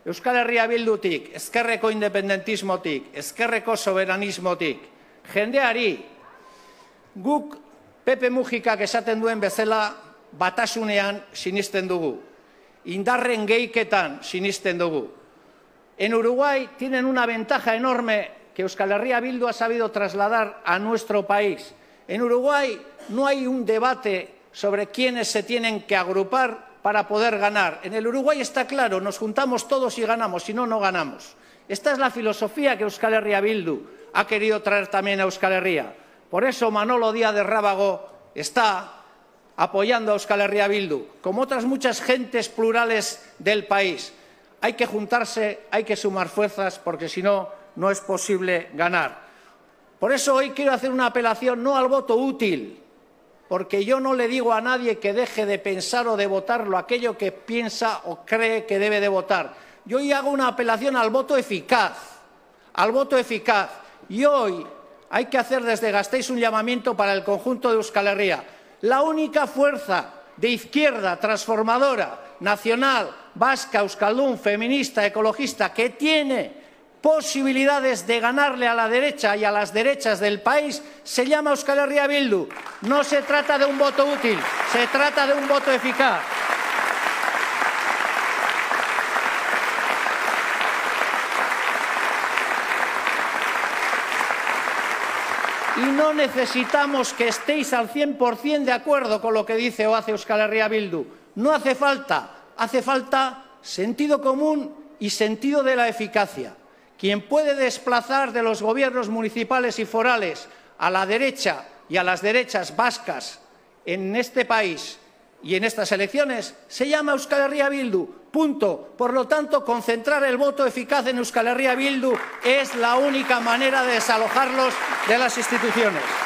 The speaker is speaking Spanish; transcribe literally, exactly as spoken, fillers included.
Euskal Herria Bildutik, ezkerreko independentismotik, ezkerreko soberanismotik, jendeari, guk Pepe Mujikak esaten duen bezala batasunean sinisten dugu, indarren gehiketan sinisten dugu. En Uruguay tienen una ventaja enorme que Euskal Herria Bildu ha sabido trasladar a nuestro país. En Uruguay no hay un debate sobre quiénes se tienen que agrupar para poder ganar. En el Uruguay está claro, nos juntamos todos y ganamos, si no, no ganamos. Esta es la filosofía que Euskal Herria Bildu ha querido traer también a Euskal Herria. Por eso Manolo Díaz de Rábago está apoyando a Euskal Herria Bildu, como otras muchas gentes plurales del país. Hay que juntarse, hay que sumar fuerzas, porque si no, no es posible ganar. Por eso hoy quiero hacer una apelación no al voto útil, porque yo no le digo a nadie que deje de pensar o de votarlo aquello que piensa o cree que debe de votar. Yo hoy hago una apelación al voto eficaz, al voto eficaz. Y hoy hay que hacer desde Gasteiz un llamamiento para el conjunto de Euskal Herria. La única fuerza de izquierda transformadora, nacional, vasca, euskaldún, feminista, ecologista, que tiene posibilidades de ganarle a la derecha y a las derechas del país, se llama Euskal Herria Bildu. No se trata de un voto útil, se trata de un voto eficaz. Y no necesitamos que estéis al cien por cien de acuerdo con lo que dice o hace Euskal Herria Bildu. No hace falta, hace falta sentido común y sentido de la eficacia. Quien puede desplazar de los gobiernos municipales y forales a la derecha y a las derechas vascas en este país y en estas elecciones se llama Euskal Herria Bildu. Punto. Por lo tanto, concentrar el voto eficaz en Euskal Herria Bildu es la única manera de desalojarlos de las instituciones.